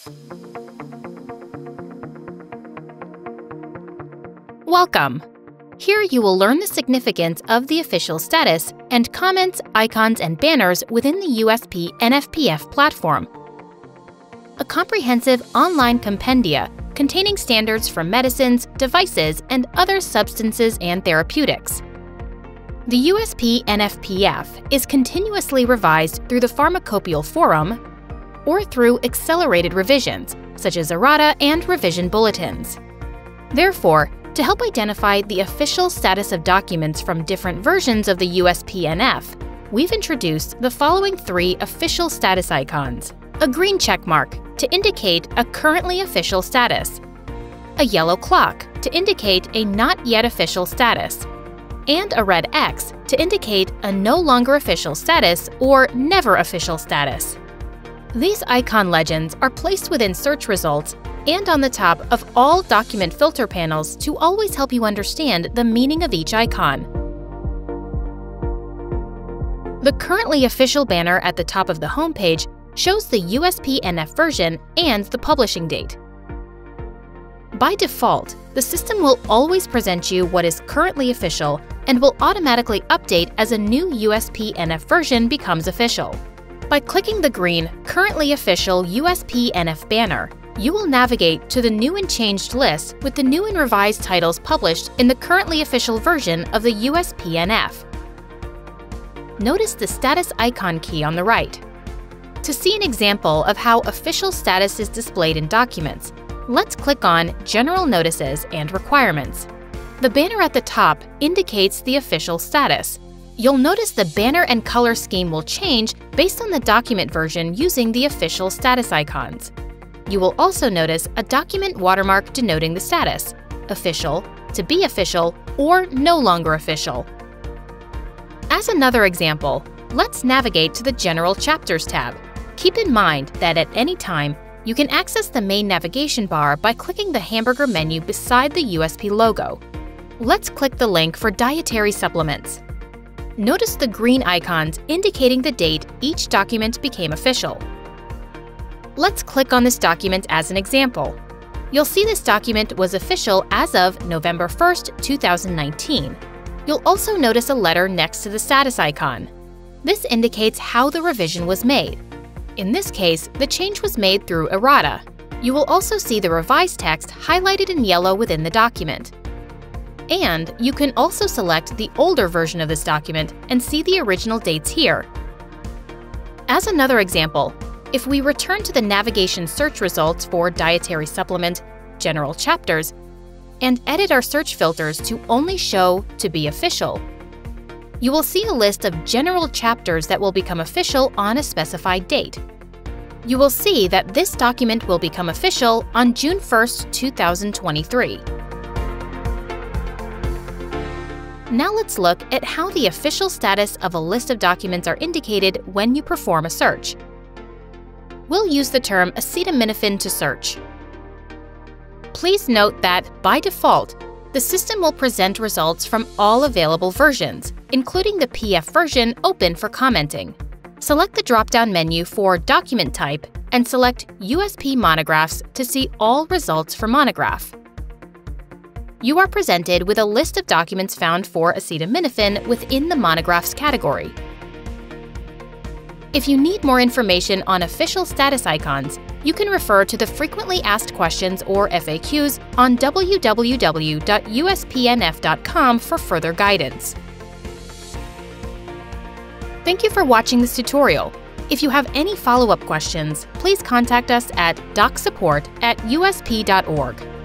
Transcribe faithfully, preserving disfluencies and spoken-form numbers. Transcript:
Welcome! Here you will learn the significance of the official status and comments, icons, and banners within the U S P N F P F platform, a comprehensive online compendia containing standards for medicines, devices, and other substances and therapeutics. The U S P N F P F is continuously revised through the Pharmacopoeia Forum or through accelerated revisions, such as errata and revision bulletins. Therefore, to help identify the official status of documents from different versions of the U S P N F, we've introduced the following three official status icons: a green check mark to indicate a currently official status, a yellow clock to indicate a not yet official status, and a red X to indicate a no longer official status or never official status. These icon legends are placed within search results and on the top of all document filter panels to always help you understand the meaning of each icon. The currently official banner at the top of the homepage shows the U S P N F version and the publishing date. By default, the system will always present you what is currently official and will automatically update as a new U S P N F version becomes official. By clicking the green Currently Official U S P N F banner, you will navigate to the new and changed list with the new and revised titles published in the currently official version of the U S P N F. Notice the status icon key on the right. To see an example of how official status is displayed in documents, let's click on General Notices and Requirements. The banner at the top indicates the official status. You'll notice the banner and color scheme will change based on the document version using the official status icons. You will also notice a document watermark denoting the status: official, to be official, or no longer official. As another example, let's navigate to the General Chapters tab. Keep in mind that at any time, you can access the main navigation bar by clicking the hamburger menu beside the U S P logo. Let's click the link for dietary supplements. Notice the green icons indicating the date each document became official. Let's click on this document as an example. You'll see this document was official as of November first, two thousand nineteen. You'll also notice a letter next to the status icon. This indicates how the revision was made. In this case, the change was made through errata. You will also see the revised text highlighted in yellow within the document. And you can also select the older version of this document and see the original dates here. As another example, if we return to the navigation search results for Dietary Supplement, General Chapters, and edit our search filters to only show To Be Official, you will see a list of general chapters that will become official on a specified date. You will see that this document will become official on June first, two thousand twenty-three. Now let's look at how the official status of a list of documents are indicated when you perform a search. We'll use the term acetaminophen to search. Please note that, by default, the system will present results from all available versions, including the P F version open for commenting. Select the drop-down menu for Document Type and select U S P Monographs to see all results for monograph. You are presented with a list of documents found for acetaminophen within the Monographs category. If you need more information on official status icons, you can refer to the Frequently Asked Questions or F A Qs on w w w dot U S P N F dot com for further guidance. Thank you for watching this tutorial. If you have any follow-up questions, please contact us at doc support at U S P dot org.